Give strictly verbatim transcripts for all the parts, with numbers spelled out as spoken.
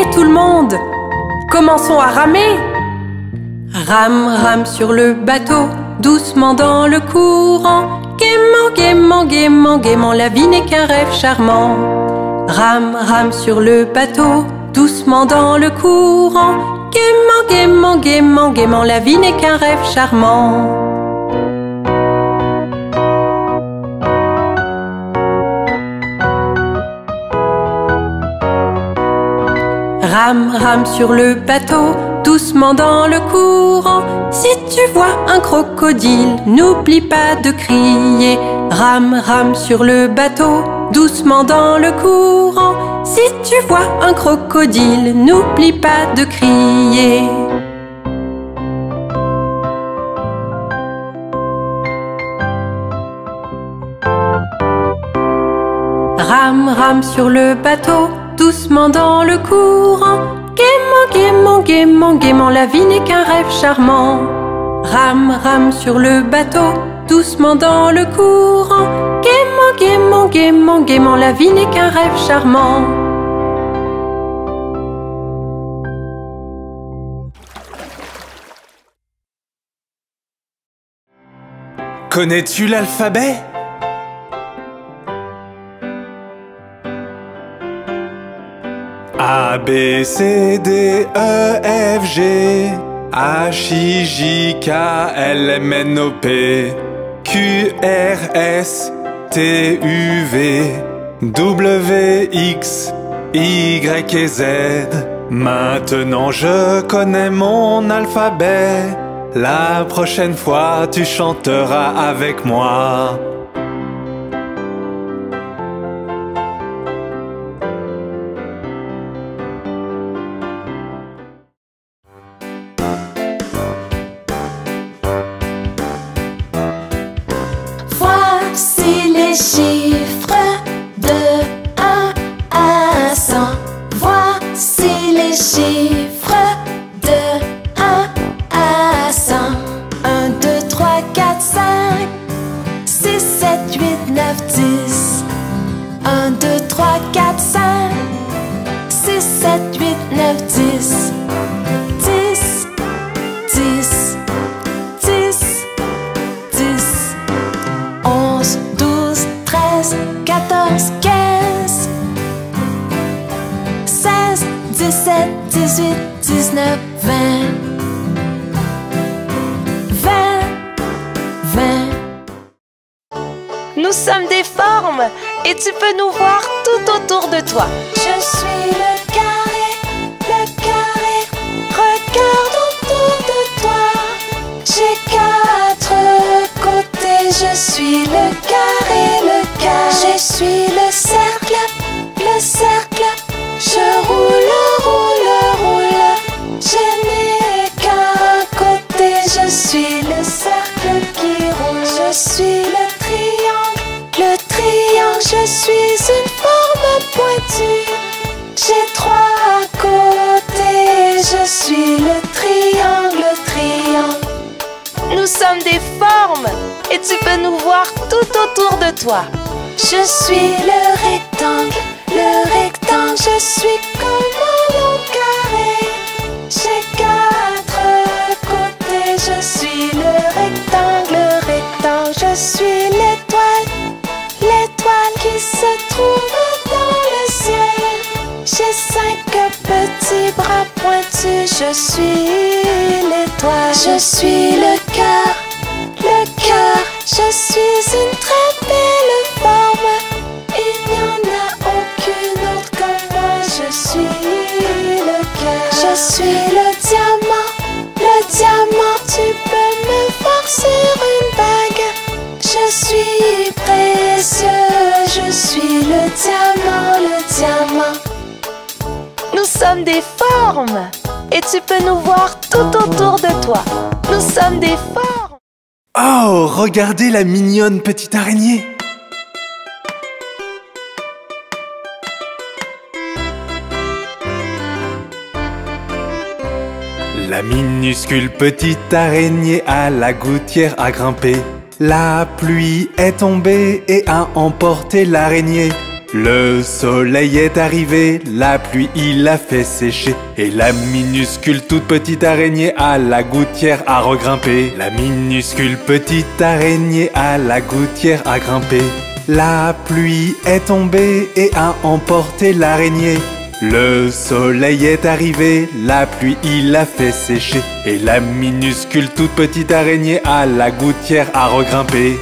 tout le monde, commençons à ramer. Rame, rame sur le bateau, doucement dans le courant. Gaiement, gaiement, gaiement, gaiement, la vie n'est qu'un rêve charmant. Rame, rame sur le bateau, doucement dans le courant. Gaiement, gaiement, gaiement, gaiement, la vie n'est qu'un rêve charmant. Rame, rame sur le bateau, doucement dans le courant. Si tu vois un crocodile, n'oublie pas de crier. Rame, rame sur le bateau, doucement dans le courant. Si tu vois un crocodile, n'oublie pas de crier. Rame, rame sur le bateau, doucement dans le courant. Gaiement, gaiement, gaiement, gaiement, la vie n'est qu'un rêve charmant. Rame, rame sur le bateau, doucement dans le courant. Gaiement, gaiement, gaiement, gaiement, la vie n'est qu'un rêve charmant. Connais-tu l'alphabet ? A, B, C, D, E, F, G H, I, J, K, L, M, N, O, P Q, R, S, T, U, V W, X, Y et Z. Maintenant je connais mon alphabet. La prochaine fois tu chanteras avec moi. Voici les chiffres de un à cent. Voici les chiffres de un à cent. un, deux, trois, quatre, cinq, six, sept, huit, neuf, dix. un, deux, trois, quatre, cinq, six, sept, huit, neuf, dix. dix, dix, dix, dix. onze, douze, treize, quatorze, quinze, seize, dix-sept, dix-huit, dix-neuf, vingt. vingt, vingt. Nous sommes des formes et tu peux nous voir tout autour de toi. Je suis le carré, le carré. Regarde autour de toi. J'ai quatre côtés. Je suis le carré, le carré. Je suis le cercle, le cercle. Je roule, roule, roule. Je n'ai qu'un côté. Je suis le cercle qui roule. Je suis le triangle, le triangle. Je suis une forme pointue. J'ai trois côtés. Je suis le triangle, le triangle. Nous sommes des formes et tu peux nous voir tout autour de toi. Je suis le rectangle, le rectangle. Je suis comme un long carré. J'ai quatre côtés. Je suis le rectangle, le rectangle. Je suis l'étoile, l'étoile qui se trouve dans le ciel. J'ai cinq petits bras pointus. Je suis l'étoile. Je suis le cœur, le cœur. Je suis une très belle forme. Il n'y en a aucune autre comme moi. Je suis le cœur. Je suis le diamant, le diamant. Tu peux me voir sur une bague. Je suis précieux. Je suis le diamant, le diamant. Nous sommes des formes et tu peux nous voir tout autour de toi. Nous sommes des formes. Oh, regardez la mignonne petite araignée. La minuscule petite araignée à la gouttière a grimpé. La pluie est tombée et a emporté l'araignée. Le soleil est arrivé, la pluie il a fait sécher, et la minuscule toute petite araignée à la gouttière a regrimpé. La minuscule petite araignée à la gouttière a grimpé. La pluie est tombée et a emporté l'araignée. Le soleil est arrivé, la pluie il a fait sécher, et la minuscule toute petite araignée à la gouttière a regrimpé.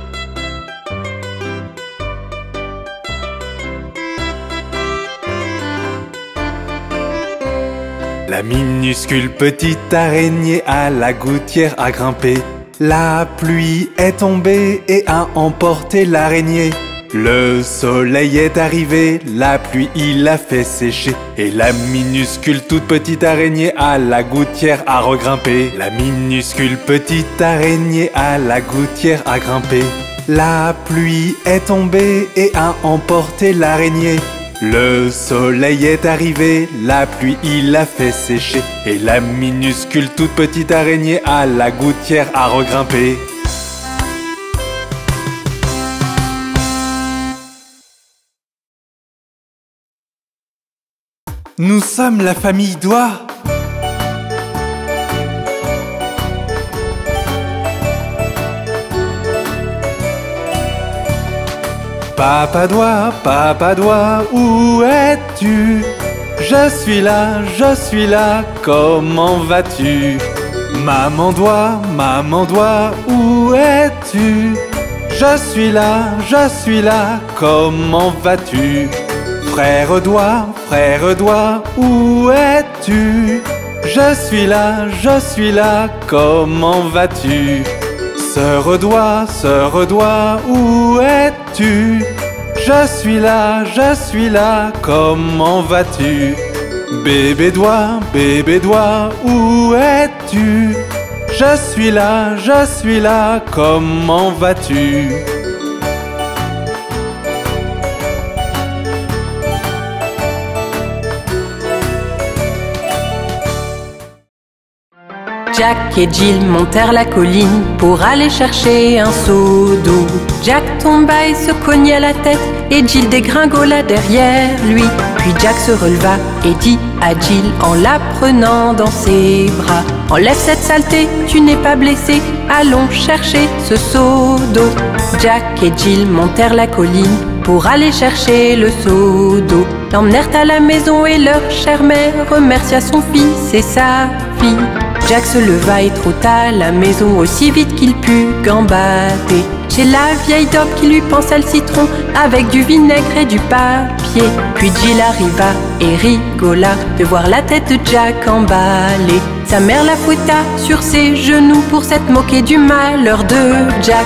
La minuscule petite araignée à la gouttière a grimpé. La pluie est tombée et a emporté l'araignée. Le soleil est arrivé, la pluie il a fait sécher, et la minuscule toute petite araignée à la gouttière a regrimpé. La minuscule petite araignée à la gouttière a grimpé. La pluie est tombée et a emporté l'araignée. Le soleil est arrivé, la pluie il a fait sécher, et la minuscule toute petite araignée à la gouttière a regrimpé. Nous sommes la famille Doigt. Papa Doigt, Papa Doigt, où es-tu? Je suis là, je suis là, comment vas-tu? Maman Doigt, Maman Doigt, où es-tu? Je suis là, je suis là, comment vas-tu? Frère Doigt, frère Doigt, où es-tu? Je suis là, je suis là, comment vas-tu? Sœur Doigt, sœur Doigt, où es-tu? Je suis là, je suis là, comment vas-tu? Bébé Doigt, bébé Doigt, où es-tu? Je suis là, je suis là, comment vas-tu? Jack et Jill montèrent la colline pour aller chercher un seau d'eau. Jack tomba et se cogna la tête, et Jill dégringola derrière lui. Puis Jack se releva et dit à Jill en la prenant dans ses bras: enlève cette saleté, tu n'es pas blessé, allons chercher ce seau d'eau. Jack et Jill montèrent la colline pour aller chercher le seau d'eau. L'emmenèrent à la maison et leur chère mère remercia son fils et sa fille. Jack se leva et trota à la maison aussi vite qu'il put gambader. Chez la vieille daube qui lui pansa le citron avec du vinaigre et du papier. Puis Jill arriva et rigola de voir la tête de Jack emballée. Sa mère la fouetta sur ses genoux pour s'être moquée du malheur de Jack.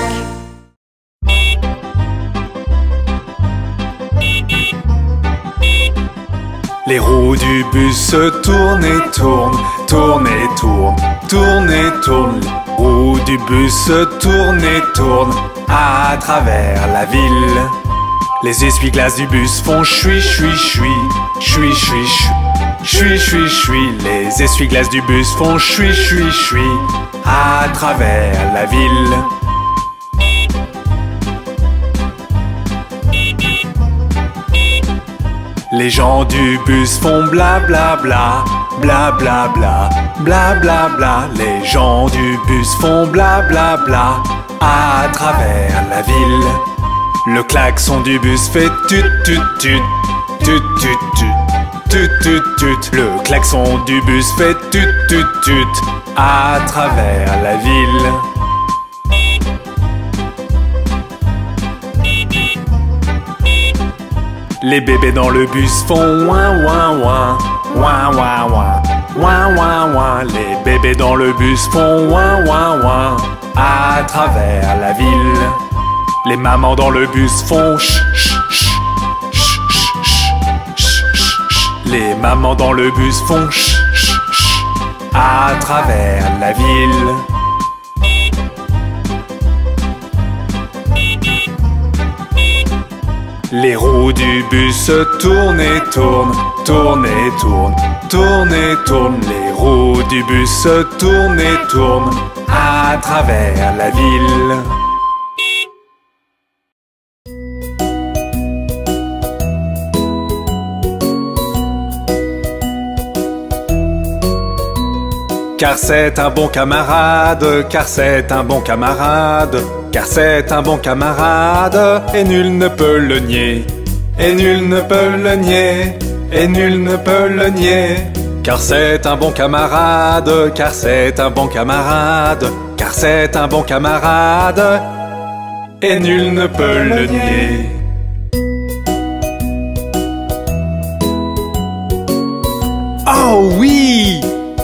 Les roues du bus tournent et tournent, tournent et tournent, tournent et tournent. Les roues du bus tournent et tournent à travers la ville. Les essuie-glaces du bus font chui chui chui, chui chui chui, chui chui chui. Les essuie-glaces du bus font chui chui chui à travers la ville. Les gens du bus font bla bla bla, bla bla bla, bla bla bla. Les gens du bus font bla bla bla à travers la ville. Le klaxon du bus fait tut tut tut, tut tut tut, tut tut tut. Le klaxon du bus fait tut tut tut à travers la ville. Les bébés dans le bus font ouin ouin ouin, ouin ouin ouin, ouin ouin ouin. Les bébés dans le bus font ouin ouin ouin à travers la ville. Les mamans dans le bus font ch ch ch, ch ch ch, ch ch. Les mamans dans le bus font ch ch ch à travers la ville. Les roues du bus tournent et tournent, tournent et tournent, tournent et tournent. Les roues du bus tournent et tournent à travers la ville. car c'est un bon camarade, car c'est un bon camarade, car c'est un bon camarade, et nul ne peut le nier, et nul ne peut le nier, et nul ne peut le nier, car c'est un bon camarade, car c'est un bon camarade, car c'est un bon camarade, et nul ne peut le nier. Oh oui!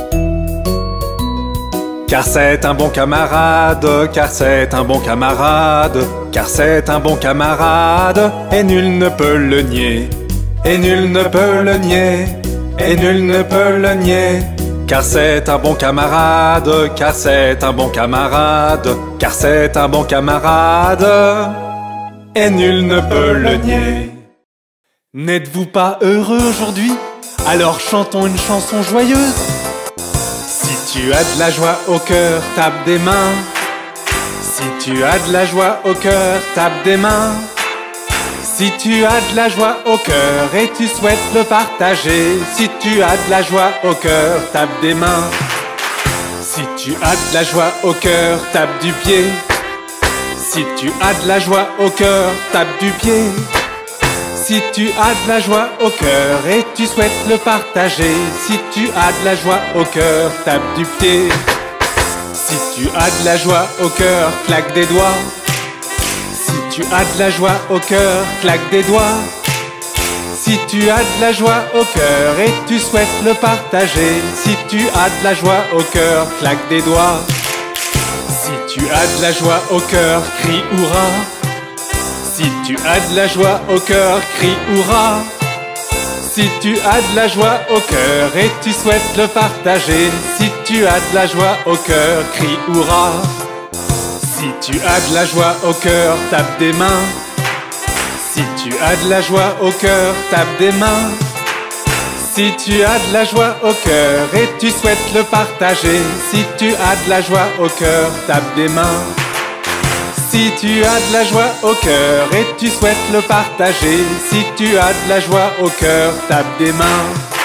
Car c'est un bon camarade, car c'est un bon camarade, car c'est un bon camarade, et nul ne peut le nier, et nul ne peut le nier, et nul ne peut le nier, car c'est un bon camarade, car c'est un bon camarade, car c'est un bon camarade, et nul ne peut le nier. N'êtes-vous pas heureux aujourd'hui? Alors chantons une chanson joyeuse. Si tu as de la joie au cœur, tape des mains. Si tu as de la joie au cœur, tape des mains. Si tu as de la joie au cœur et tu souhaites le partager, si tu as de la joie au cœur, tape des mains. Si tu as de la joie au cœur, tape du pied. Si tu as de la joie au cœur, tape du pied. Si tu as de la joie au cœur et tu souhaites le partager, si tu as de la joie au cœur, tape du pied. Si tu as de la joie au cœur, claque des doigts. Si tu as de la joie au cœur, claque des doigts. Si tu as de la joie au cœur et tu souhaites le partager, si tu as de la joie au cœur, claque des doigts. Si tu as de la joie au cœur, crie hurrah. Si tu as de la joie au cœur, crie hurrah. Si tu as de la joie au cœur et tu souhaites le partager, si tu as de la joie au cœur, crie hurrah. Si tu as de la joie au cœur, tape des mains. Si tu as de la joie au cœur, tape des mains. Si tu as de la joie au cœur et tu souhaites le partager, si tu as de la joie au cœur, tape des mains. Si tu as de la joie au cœur et tu souhaites le partager, si tu as de la joie au cœur, tape des mains.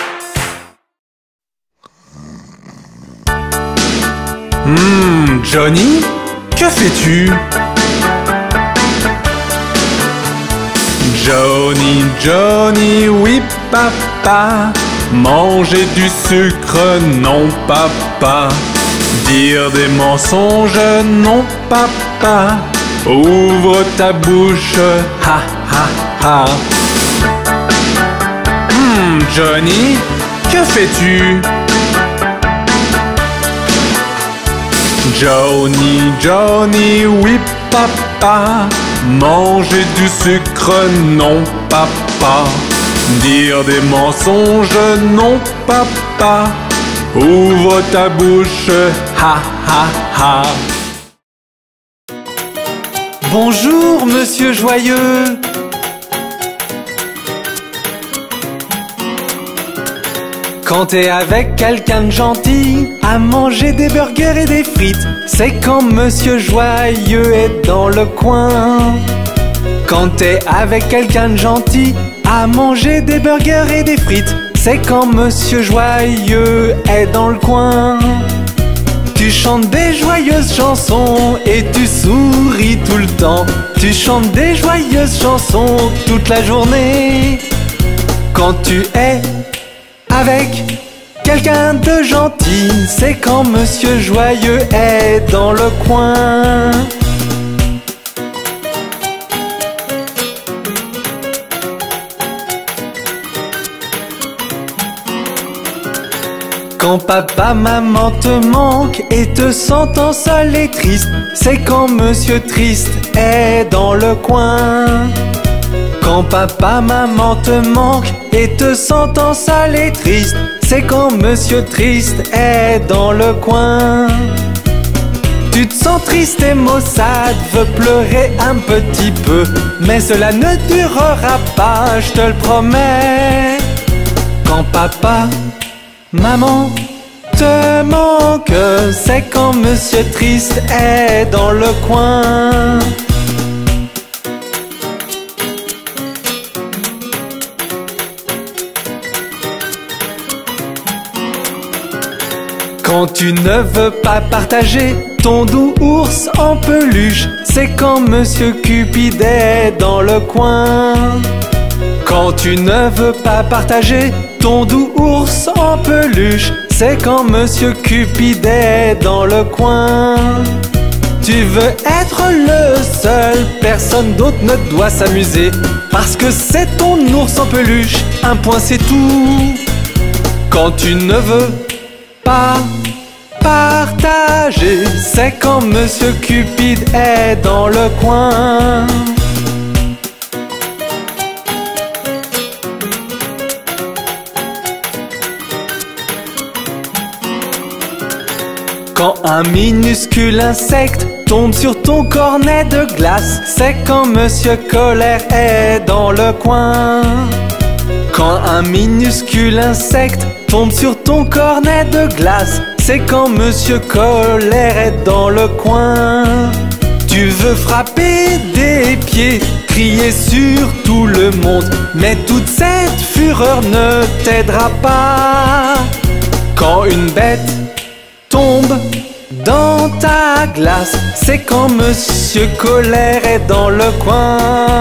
Hum, Johnny, que fais-tu? Johnny, Johnny, oui papa, manger du sucre, non papa. Dire des mensonges, non papa. Ouvre ta bouche, ha ha ha. Hum, Johnny, que fais-tu? Johnny, Johnny, oui papa, manger du sucre, non papa. Dire des mensonges, non papa. Ouvre ta bouche, ha ha ha. Bonjour, monsieur Joyeux. Quand t'es avec quelqu'un de gentil, à manger des burgers et des frites, c'est quand monsieur Joyeux est dans le coin. Quand t'es avec quelqu'un de gentil, à manger des burgers et des frites, c'est quand monsieur Joyeux est dans le coin. Tu chantes des joyeuses chansons et tu souris tout le temps. Tu chantes des joyeuses chansons toute la journée. Quand tu es avec quelqu'un de gentil, c'est quand monsieur Joyeux est dans le coin. Quand papa, maman te manque et te sentant seul et triste, c'est quand monsieur Triste est dans le coin. Quand papa, maman te manque et te sentant seul et triste, c'est quand monsieur Triste est dans le coin. Tu te sens triste et maussade, veux pleurer un petit peu, mais cela ne durera pas, je te le promets. Quand papa, maman te manque, c'est quand monsieur Triste est dans le coin. Quand tu ne veux pas partager ton doux ours en peluche, c'est quand Monsieur Cupid est dans le coin. Quand tu ne veux pas partager ton doux ours en peluche, c'est quand Monsieur Cupid est dans le coin. Tu veux être le seul, personne d'autre ne doit s'amuser, parce que c'est ton ours en peluche, un point c'est tout. Quand tu ne veux pas partager, c'est quand Monsieur Cupid est dans le coin. Quand un minuscule insecte tombe sur ton cornet de glace, c'est quand Monsieur Colère est dans le coin. Quand un minuscule insecte tombe sur ton cornet de glace, c'est quand Monsieur Colère est dans le coin. Tu veux frapper des pieds, crier sur tout le monde, mais toute cette fureur ne t'aidera pas. Quand une bête tombe dans ta glace, c'est quand Monsieur Colère est dans le coin.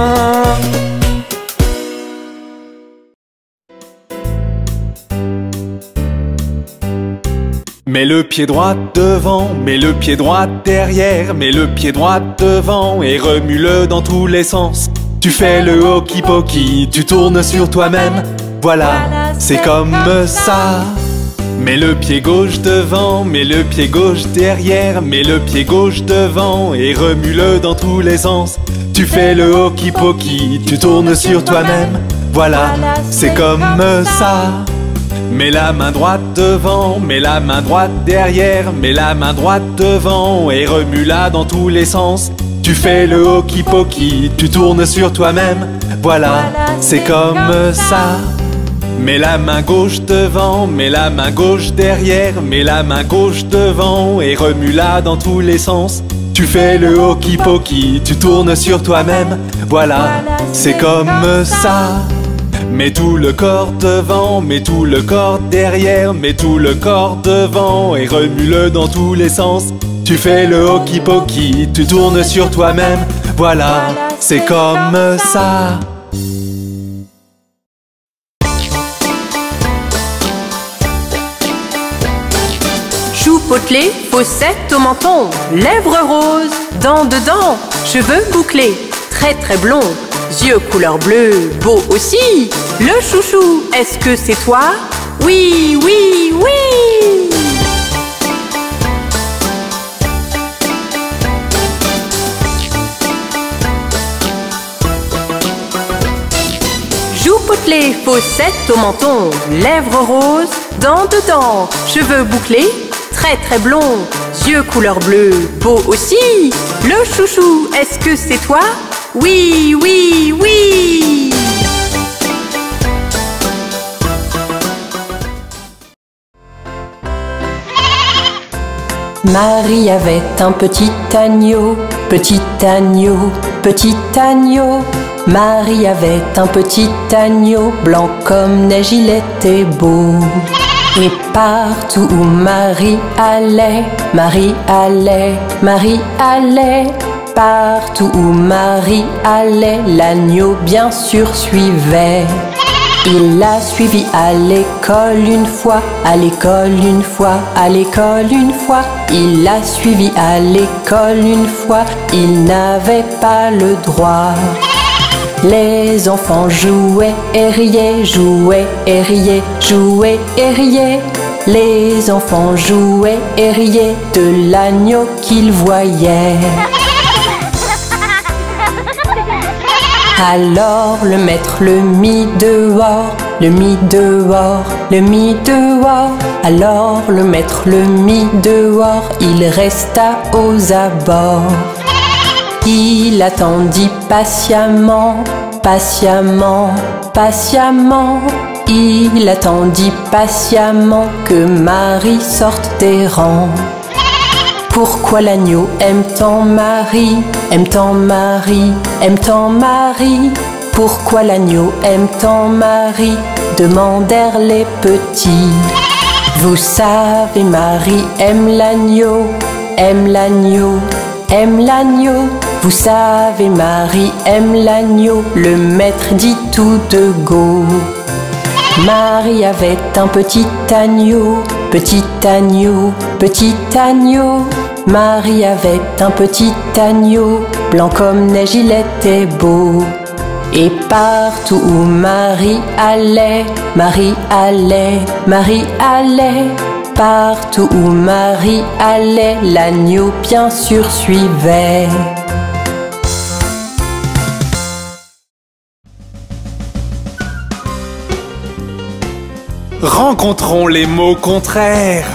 Mets le pied droit devant, mets le pied droit derrière, mets le pied droit devant et remue-le dans tous les sens. Tu fais le hokey-pokey, tu tournes sur toi-même, voilà, c'est comme ça. Mets le pied gauche devant, mets le pied gauche derrière, mets le pied gauche devant et remue-le dans tous les sens. Tu fais le hokey-pokey, tu tournes sur toi-même, voilà, c'est comme ça. Mets la main droite devant, mets la main droite derrière, mets la main droite devant et remue-la dans tous les sens. Tu fais le hokey-pokey, tu tournes sur toi-même, voilà, c'est comme ça. Mets la main gauche devant, mets la main gauche derrière, mets la main gauche devant et remue-la dans tous les sens. Tu fais le hokey-pokey, tu tournes sur toi-même, voilà, c'est comme ça. Mets tout le corps devant, mets tout le corps derrière, mets tout le corps devant et remue-le dans tous les sens. Tu fais le hokey-pokey, tu tournes sur toi-même, voilà, c'est comme ça. Joues potelées, fossettes au menton, lèvres roses, dents dedans, cheveux bouclés, très très blonds, yeux couleur bleue, beau aussi. Le chouchou, est-ce que c'est toi? Oui, oui, oui. Joues potelées, fossettes au menton, lèvres roses, dents dedans, cheveux bouclés, très très blond, yeux couleur bleue, beau aussi. Le chouchou, est-ce que c'est toi? Oui, oui, oui. Marie avait un petit agneau, petit agneau, petit agneau. Marie avait un petit agneau, blanc comme neige, il était beau. Et partout où Marie allait, Marie allait, Marie allait. Partout où Marie allait, l'agneau bien sûr suivait. Il l'a suivi à l'école une fois, à l'école une fois, à l'école une fois. Il l'a suivi à l'école une fois, il n'avait pas le droit. Les enfants jouaient et riaient, jouaient et riaient, jouaient et riaient. Les enfants jouaient et riaient de l'agneau qu'ils voyaient. Alors le maître le mit dehors, le mit dehors, le mit dehors. Alors le maître le mit dehors, il resta aux abords. Il attendit patiemment, patiemment, patiemment. Il attendit patiemment que Marie sorte des rangs. Pourquoi l'agneau aime tant Marie, aime tant Marie, aime tant Marie? Pourquoi l'agneau aime tant Marie? Demandèrent les petits. Vous savez, Marie aime l'agneau, aime l'agneau, aime l'agneau. Vous savez, Marie aime l'agneau, le maître dit tout de go. Marie avait un petit agneau, petit agneau, petit agneau. Marie avait un petit agneau, blanc comme neige, il était beau. Et partout où Marie allait, Marie allait, Marie allait. Partout où Marie allait, l'agneau bien sûr suivait. Rencontrons les mots contraires.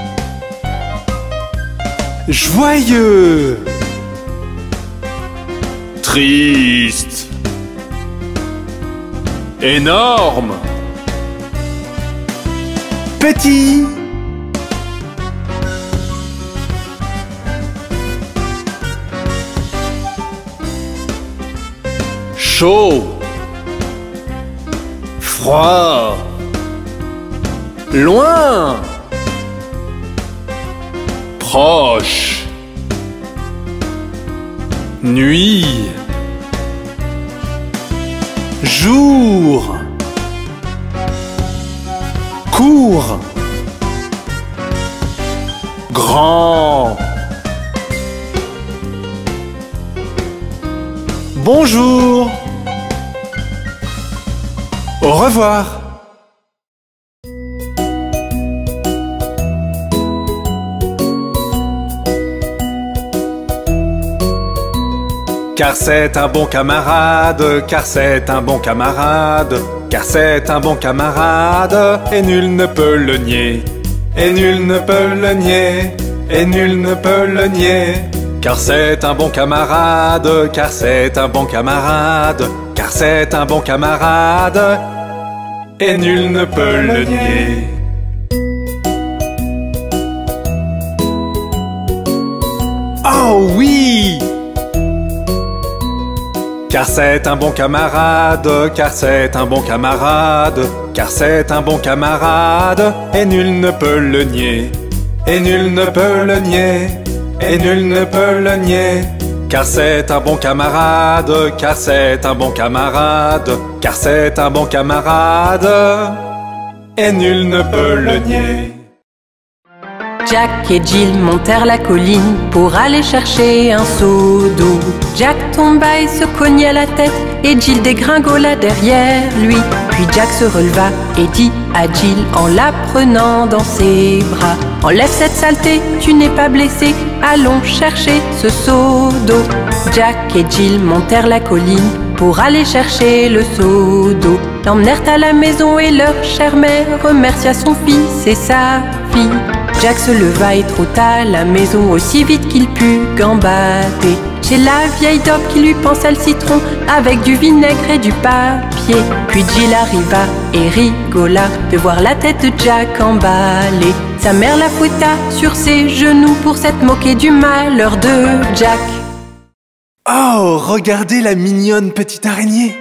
Joyeux, triste, énorme, petit, chaud, froid, loin, proche, nuit, jour, court, grand, bonjour, au revoir. Car c'est un bon camarade, car c'est un bon camarade, car c'est un bon camarade, et nul ne peut le nier, et nul ne peut le nier, et nul ne peut le nier. Car c'est un bon camarade, car c'est un bon camarade, car c'est un bon camarade, et nul ne peut le nier. Oh oui! Car c'est un bon camarade, car c'est un bon camarade, car c'est un bon camarade, et nul ne peut le nier, et nul ne peut le nier, et nul ne peut le nier. Car c'est un bon camarade, car c'est un bon camarade, car c'est un bon camarade, et nul ne peut le nier. Jack et Jill montèrent la colline pour aller chercher un seau d'eau. Jack tomba et se cogna la tête et Jill dégringola derrière lui. Puis Jack se releva et dit à Jill en la prenant dans ses bras: enlève cette saleté, tu n'es pas blessé, allons chercher ce seau d'eau. Jack et Jill montèrent la colline pour aller chercher le seau d'eau. L'emmenèrent à la maison et leur chère mère remercia son fils et sa fille. Jack se leva et trota à la maison aussi vite qu'il put gambader. Chez la vieille daube qui lui pansa le citron avec du vinaigre et du papier. Puis Jill arriva et rigola de voir la tête de Jack emballée. Sa mère la fouetta sur ses genoux pour s'être moquée du malheur de Jack. Oh, regardez la mignonne petite araignée!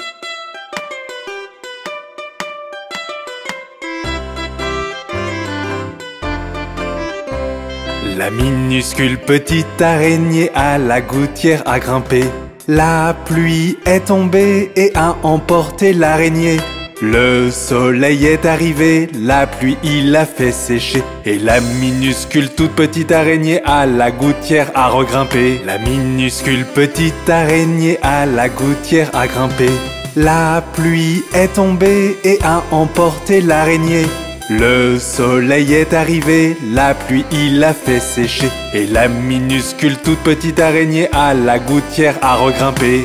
La minuscule petite araignée à la gouttière a grimpé. La pluie est tombée et a emporté l'araignée. Le soleil est arrivé, la pluie il a fait sécher. Et la minuscule toute petite araignée à la gouttière a regrimpé. La minuscule petite araignée à la gouttière a grimpé. La pluie est tombée et a emporté l'araignée. Le soleil est arrivé, la pluie il a fait sécher. Et la minuscule toute petite araignée à la gouttière a regrimpé.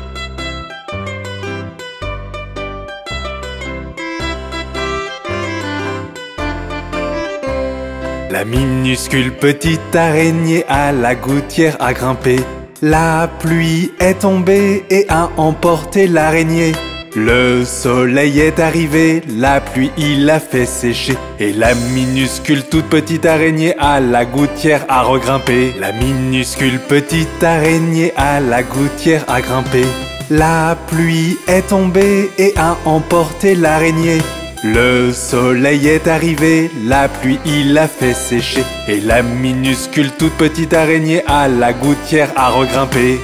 La minuscule petite araignée à la gouttière a grimpé. La pluie est tombée et a emporté l'araignée. Le soleil est arrivé, la pluie il a fait sécher. Et la minuscule toute petite araignée à la gouttière a regrimpé. La minuscule petite araignée à la gouttière a grimpé. La pluie est tombée et a emporté l'araignée. Le soleil est arrivé, la pluie il a fait sécher, et la minuscule toute petite araignée à la gouttière a regrimpé.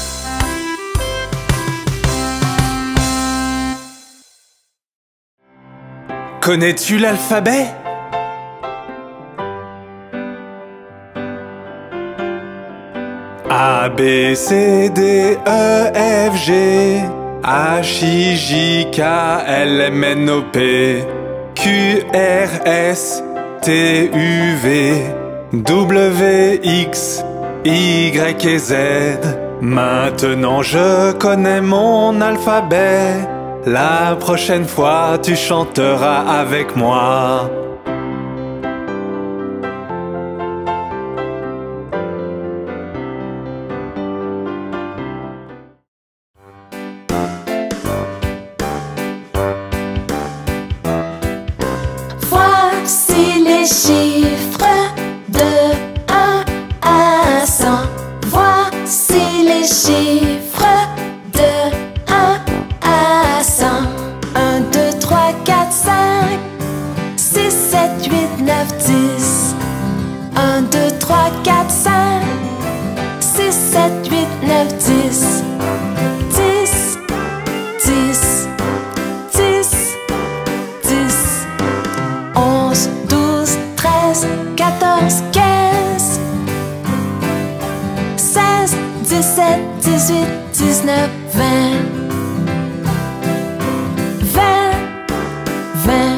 Connais-tu l'alphabet? A, B, C, D, E, F, G H, I, J, K, L, M, N, O, P Q, R, S, T, U, V W, X, Y et Z. Maintenant je connais mon alphabet. La prochaine fois tu chanteras avec moi. Voici les chiffres de un à cent. Voici les chiffres de un à cent. un, deux, trois, quatre, cinq, six, sept, huit, neuf, dix. un, deux, trois, quatre, cinq, six, sept, huit, neuf, dix. dix, dix, dix, dix. onze, douze, treize, quatorze, quinze, seize, dix-sept, dix-huit, dix-neuf, vingt. vingt, vingt.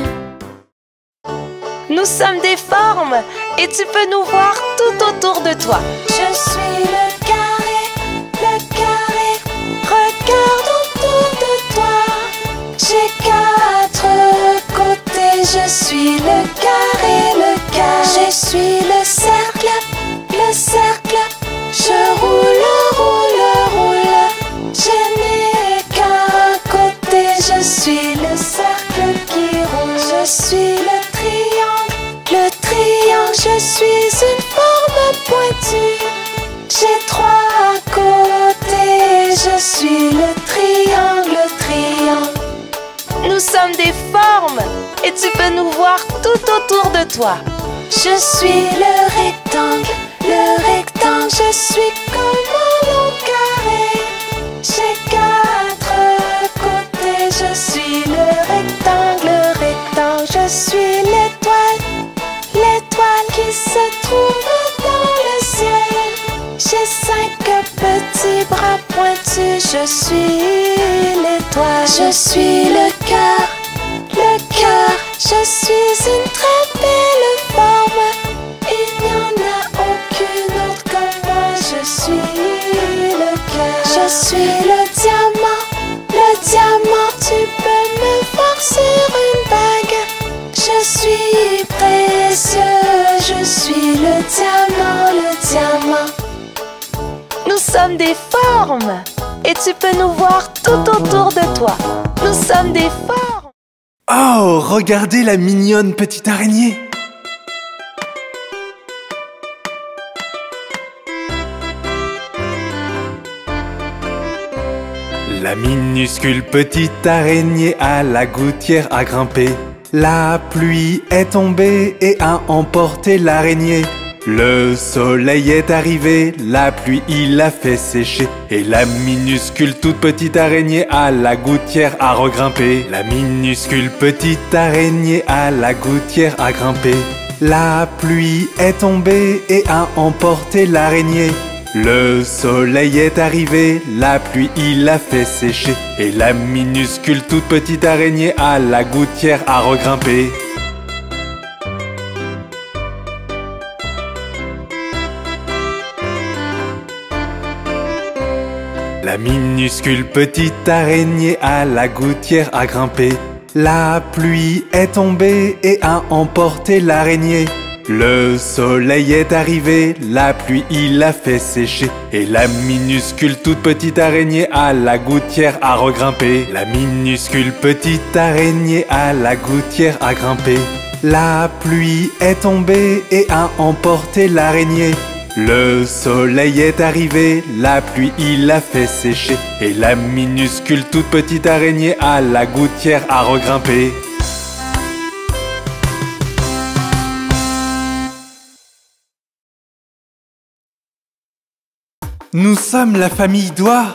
Nous sommes des formes et tu peux nous voir tout autour de toi. Je suis le carré, le carré. Regarde autour de toi. J'ai quatre côtés. Je suis le carré, le carré. Je suis le cercle, le cercle. Je roule, roule, roule. Je n'ai qu'un côté. Je suis le cercle qui roule. Je suis le triangle, le triangle. Je suis une forme pointue. J'ai trois côtés. Je suis le triangle, le triangle. Nous sommes des formes et tu peux nous voir tout autour de toi. Je suis le rectangle, le rectangle. Je suis comme un long carré. J'ai quatre côtés. Je suis le rectangle, le rectangle. Je suis l'étoile, l'étoile qui se trouve dans le ciel. J'ai cinq petits bras pointus. Je suis l'étoile. Je suis le cœur, le cœur. Je suis une très belle forme. Il n'y en a aucune autre comme moi. Je suis le cœur. Je suis le diamant, le diamant. Tu peux me voir sur une bague. Je suis précieux. Je suis le diamant, le diamant. Nous sommes des formes et tu peux nous voir tout autour de toi. Nous sommes des formes. Oh, regardez la mignonne petite araignée. La minuscule petite araignée à la gouttière a grimpé. La pluie est tombée et a emporté l'araignée. Le soleil est arrivé, la pluie il a fait sécher, et la minuscule toute petite araignée à la gouttière a regrimpé. La minuscule petite araignée à la gouttière a grimpé. La pluie est tombée et a emporté l'araignée. Le soleil est arrivé, la pluie il a fait sécher, et la minuscule toute petite araignée à la gouttière a regrimpé. La minuscule petite araignée à la gouttière a grimpé. La pluie est tombée et a emporté l'araignée. Le soleil est arrivé, la pluie il a fait sécher, et la minuscule toute petite araignée à la gouttière a regrimpé. La minuscule petite araignée à la gouttière a grimpé. La pluie est tombée et a emporté l'araignée. Le soleil est arrivé, la pluie il a fait sécher, et la minuscule toute petite araignée à la gouttière a regrimpé. Nous sommes la famille Doigt.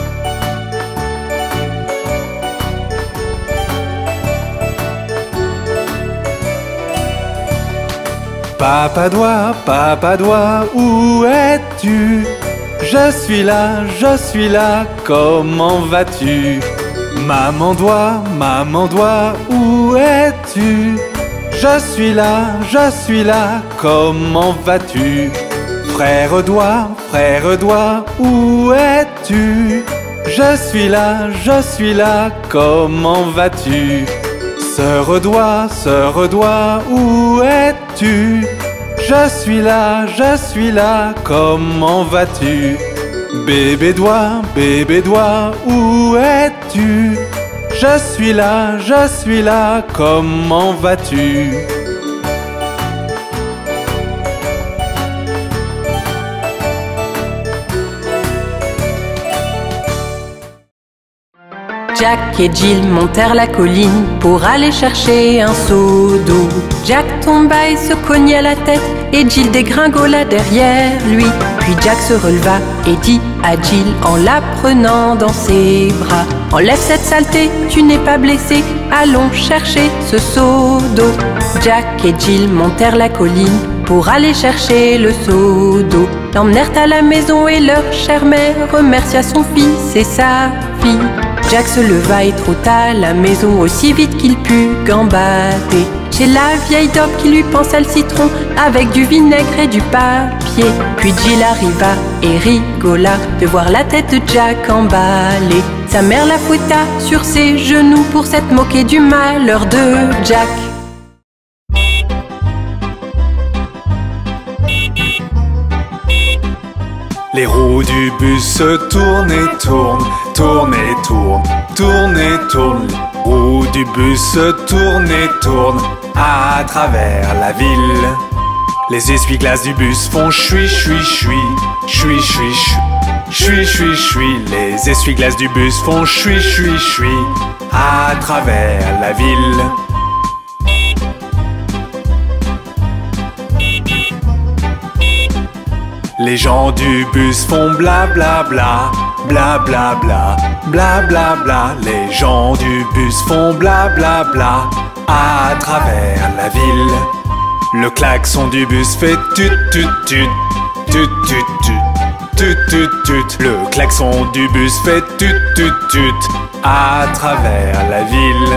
Papa Doigt, Papa Doigt, où es-tu? Je suis là, je suis là, comment vas-tu? Maman Doigt, Maman Doigt, où es-tu? Je suis là, je suis là, comment vas-tu? Frère Doigt, frère Doigt, où es-tu? Je suis là, je suis là, comment vas-tu? Sœur Doigt, sœur Doigt, où es-tu? Je suis là, je suis là, comment vas-tu? Bébé Doigt, bébé Doigt, où es-tu? Je suis là, je suis là, comment vas-tu? Jack et Jill montèrent la colline pour aller chercher un seau d'eau. Jack tomba et se cogna la tête et Jill dégringola derrière lui. Puis Jack se releva et dit à Jill en la prenant dans ses bras: enlève cette saleté, tu n'es pas blessé, allons chercher ce seau d'eau. Jack et Jill montèrent la colline pour aller chercher le seau d'eau. L'emmenèrent à la maison et leur chère mère remercia son fils et sa fille. Jack se leva et trota à la maison aussi vite qu'il put gambader. Chez la vieille daube qui lui pansa le citron avec du vinaigre et du papier. Puis Jill arriva et rigola de voir la tête de Jack emballée. Sa mère la fouetta sur ses genoux pour s'être moquée du malheur de Jack. Les roues du bus se tournent et tournent, tournent et tournent, tournent et tournent. Les roues du bus se tournent et tournent à travers la ville. Les essuie-glaces du bus font chui chui chui, chui chui chui, chui chui chui. Les essuie-glaces du bus font chui chui chui à travers la ville. Les gens du bus font bla bla bla, bla bla bla, bla bla bla. Les gens du bus font bla bla bla à travers la ville. Le klaxon du bus fait tut tut tut, tut tut tut, tut tut tut. Le klaxon du bus fait tut tut tut à travers la ville.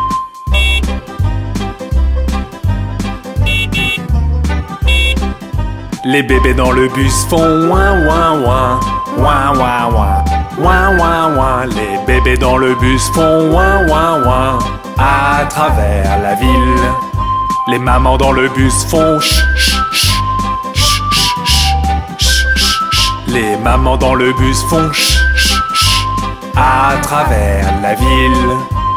Les bébés dans le bus font ouin ouin ouin, ouin ouin ouin, ouin ouin ouin. Les bébés dans le bus font ouin ouin ouin à travers la ville. Les mamans dans le bus font ch ch ch, ch ch ch, ch ch. Les mamans dans le bus font ch ch ch à travers la ville.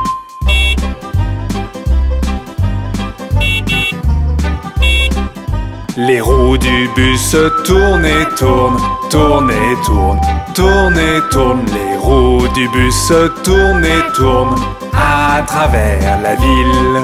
Les roues du bus se tournent et tournent, tournent et tournent, tournent et tournent. Les roues du bus se tournent et tournent à travers la ville.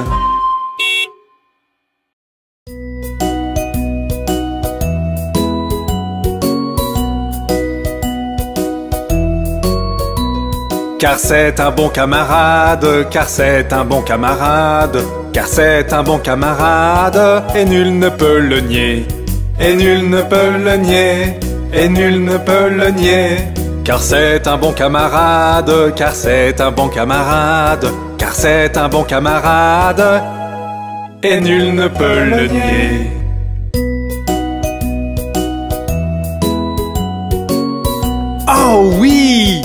Car c'est un bon camarade, car c'est un bon camarade, car c'est un bon camarade, et nul ne peut le nier, et nul ne peut le nier, et nul ne peut le nier. Car c'est un bon camarade, car c'est un bon camarade, car c'est un bon camarade, et nul ne peut le nier. Oh oui!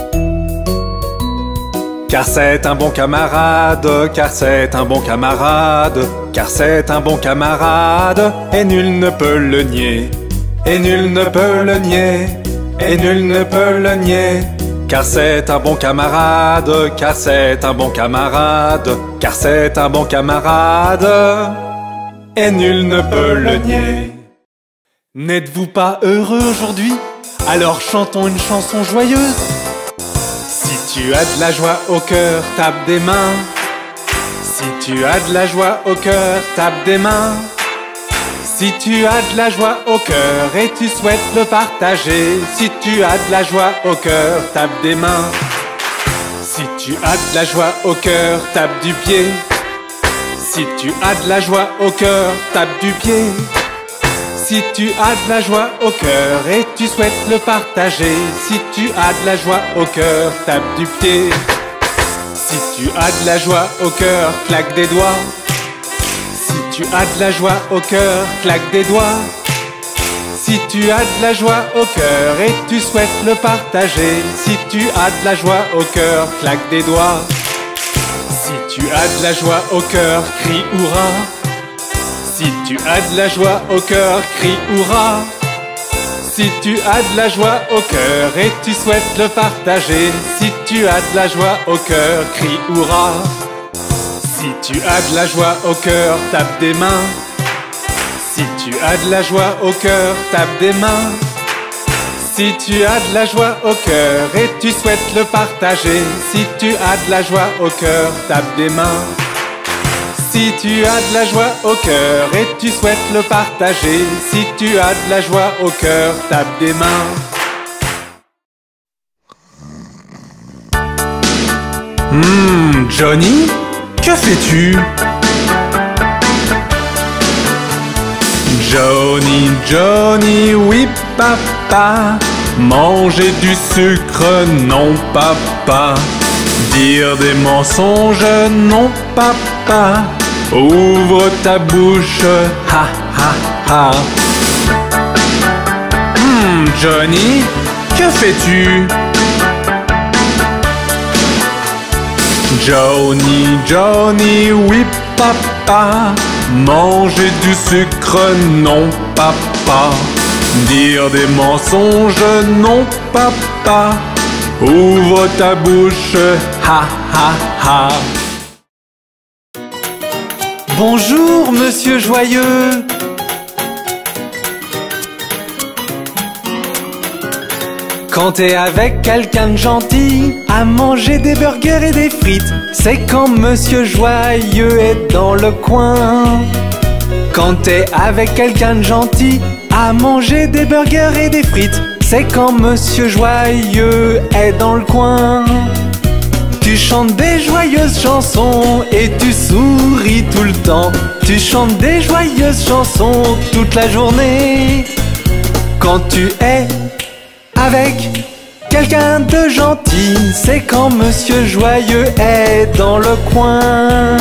Car c'est un bon camarade, car c'est un bon camarade, car c'est un bon camarade, et nul ne peut le nier, et nul ne peut le nier, et nul ne peut le nier. Car c'est un bon camarade, car c'est un bon camarade, car c'est un bon camarade, et nul ne peut le nier. N'êtes-vous pas heureux aujourd'hui? Alors chantons une chanson joyeuse. Si tu as de la joie au cœur, tape des mains. Si tu as de la joie au cœur, tape des mains. Si tu as de la joie au cœur et tu souhaites le partager, si tu as de la joie au cœur, tape des mains. Si tu as de la joie au cœur, tape du pied. Si tu as de la joie au cœur, tape du pied. Si tu as de la joie au cœur et tu souhaites le partager, si tu as de la joie au cœur, tape du pied. Si tu as de la joie au cœur, claque des doigts. Si tu as de la joie au cœur, claque des doigts. Si tu as de la joie au cœur et tu souhaites le partager, si tu as de la joie au cœur, claque des doigts. Si tu as de la joie au cœur, crie hurrah. Si tu as de la joie au cœur, crie hurrah. Si tu as de la joie au cœur et tu souhaites le partager, si tu as de la joie au cœur, crie hurrah. Si tu as de la joie au cœur, tape des mains. Si tu as de la joie au cœur, tape des mains. Si tu as de la joie au cœur et tu souhaites le partager, si tu as de la joie au cœur, tape des mains. Si tu as de la joie au cœur et tu souhaites le partager, si tu as de la joie au cœur, tape des mains. Hmm, Johnny, que fais-tu? Johnny, Johnny, oui papa, manger du sucre, non papa. Dire des mensonges, non papa. Ouvre ta bouche, ha ha ha. Hmm, Johnny, que fais-tu? Johnny, Johnny, oui papa, manger du sucre, non papa. Dire des mensonges, non papa. Ouvre ta bouche, ha ha ha. Bonjour, monsieur Joyeux. Quand t'es avec quelqu'un de gentil, à manger des burgers et des frites, c'est quand monsieur Joyeux est dans le coin. Quand t'es avec quelqu'un de gentil, à manger des burgers et des frites, c'est quand monsieur Joyeux est dans le coin. Tu chantes des joyeuses chansons et tu souris tout le temps. Tu chantes des joyeuses chansons toute la journée. Quand tu es avec quelqu'un de gentil, c'est quand monsieur Joyeux est dans le coin.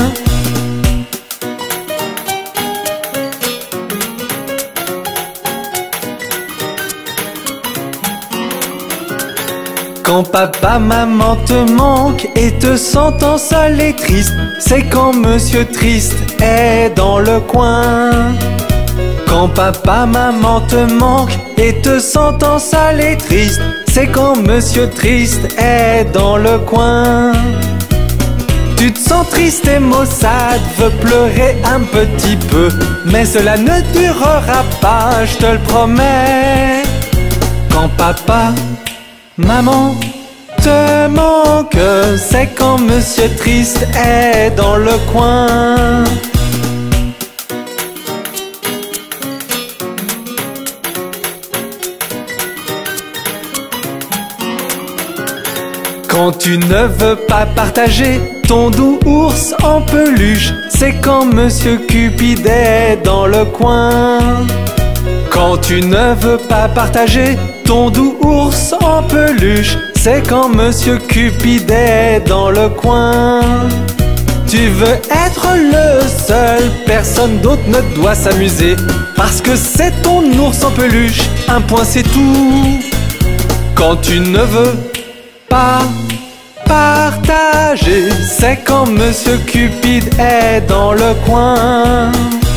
Quand papa, maman te manque et te sentant seul et triste, c'est quand monsieur Triste est dans le coin. Quand papa, maman te manque et te sentant seul et triste, c'est quand monsieur Triste est dans le coin. Tu te sens triste et maussade, veux pleurer un petit peu, mais cela ne durera pas, je te le promets. Quand papa, maman te manque, c'est quand monsieur Triste est dans le coin. Quand tu ne veux pas partager ton doux ours en peluche, c'est quand monsieur Cupide est dans le coin. Quand tu ne veux pas partager ton doux ours en peluche, c'est quand monsieur Cupide est dans le coin. Tu veux être le seul, personne d'autre ne doit s'amuser, parce que c'est ton ours en peluche, un point c'est tout. Quand tu ne veux pas partager, c'est quand monsieur Cupide est dans le coin.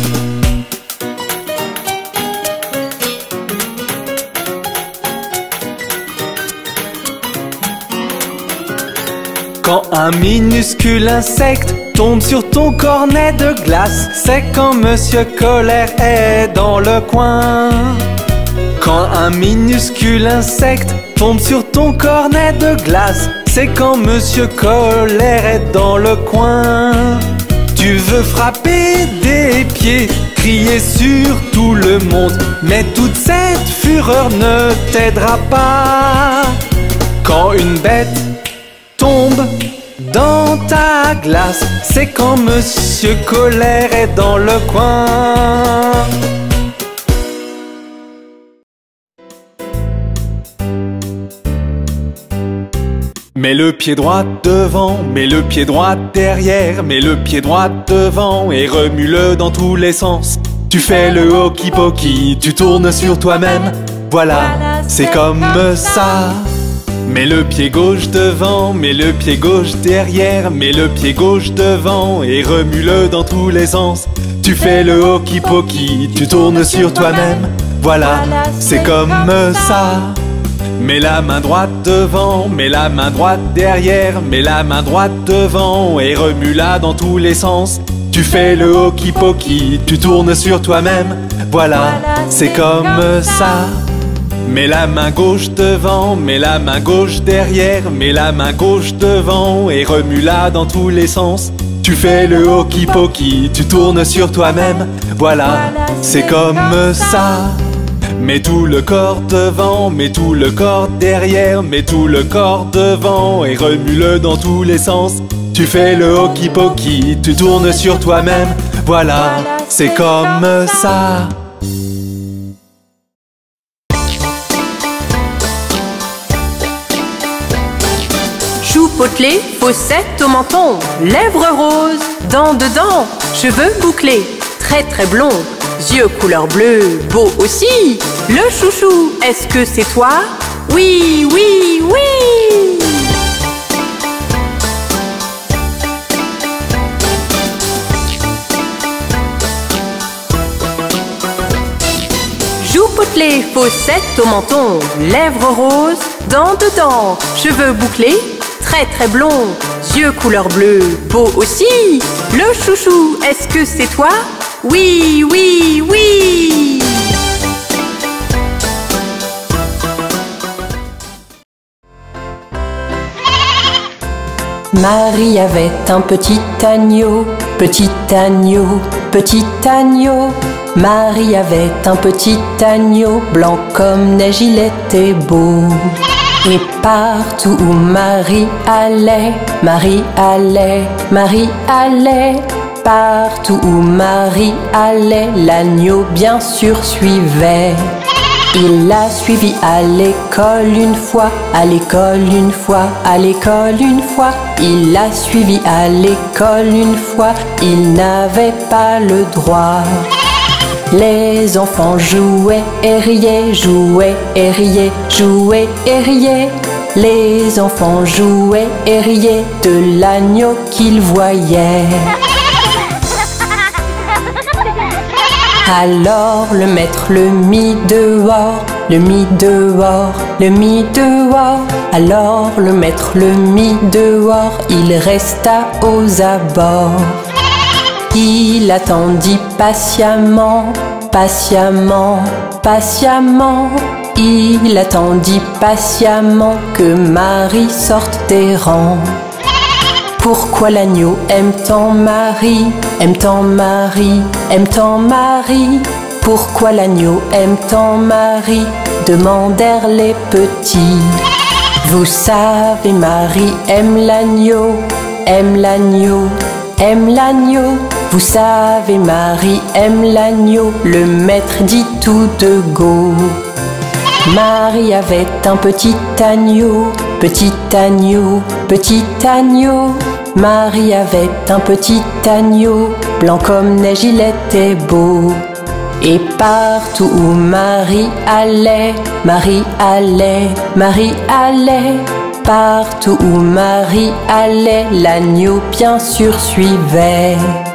Quand un minuscule insecte tombe sur ton cornet de glace, c'est quand monsieur Colère est dans le coin. Quand un minuscule insecte tombe sur ton cornet de glace, c'est quand monsieur Colère est dans le coin. Tu veux frapper des pieds, crier sur tout le monde. Mais toute cette fureur ne t'aidera pas. Quand une bête tombe dans ta glace, c'est quand Monsieur Colère est dans le coin. Mets le pied droit devant, mets le pied droit derrière, mets le pied droit devant et remue-le dans tous les sens. Tu fais le hokey-pokey, tu tournes sur toi-même. Voilà, c'est comme ça. Mets le pied gauche devant, mets le pied gauche derrière, mets le pied gauche devant et remue-le dans tous les sens. Tu fais le hokey-pokey, tu tournes sur toi-même. Voilà, c'est comme ça. Mets la main droite devant, mets la main droite derrière, mets la main droite devant et remue-la dans tous les sens. Tu fais le hokey-pokey, tu tournes sur toi-même. Voilà, c'est comme ça. Mets la main gauche devant, mets la main gauche derrière, mets la main gauche devant et remue-la dans tous les sens. Tu fais le hokey-pokey, tu tournes sur toi-même. Voilà, c'est comme ça. Mets tout le corps devant, mets tout le corps derrière, mets tout le corps devant et remue-le dans tous les sens. Tu fais le hokey-pokey, tu tournes sur toi-même. Voilà, c'est comme ça. Joues potelées, fossettes au menton, lèvres roses, dents dedans, cheveux bouclés, très très blonds, yeux couleur bleue, beau aussi. Le chouchou, est-ce que c'est toi? Oui, oui, oui. Joues potelées, fossettes au menton, lèvres roses, dents dedans, cheveux bouclés, très très blond, yeux couleur bleue, beau aussi. Le chouchou, est-ce que c'est toi? Oui, oui, oui. Marie avait un petit agneau, petit agneau, petit agneau. Marie avait un petit agneau, blanc comme neige, il était beau. Et partout où Marie allait, Marie allait, Marie allait. Partout où Marie allait, l'agneau bien sûr suivait. Il l'a suivi à l'école une fois, à l'école une fois, à l'école une fois. Il l'a suivi à l'école une fois, il n'avait pas le droit. Les enfants jouaient et riaient, jouaient et riaient, jouaient et riaient. Les enfants jouaient et riaient de l'agneau qu'ils voyaient. Alors le maître le mit dehors, le mit dehors, le mit dehors. Alors le maître le mit dehors, il resta aux abords. Il attendit patiemment, patiemment, patiemment. Il attendit patiemment que Marie sorte des rangs. Pourquoi l'agneau aime tant Marie, aime tant Marie, aime tant Marie? Pourquoi l'agneau aime tant Marie? Demandèrent les petits. Vous savez, Marie aime l'agneau, aime l'agneau, aime l'agneau. Vous savez, Marie aime l'agneau, le maître dit tout de go. Marie avait un petit agneau, petit agneau, petit agneau. Marie avait un petit agneau, blanc comme neige, il était beau. Et partout où Marie allait, Marie allait, Marie allait. Partout où Marie allait, l'agneau bien sûr suivait.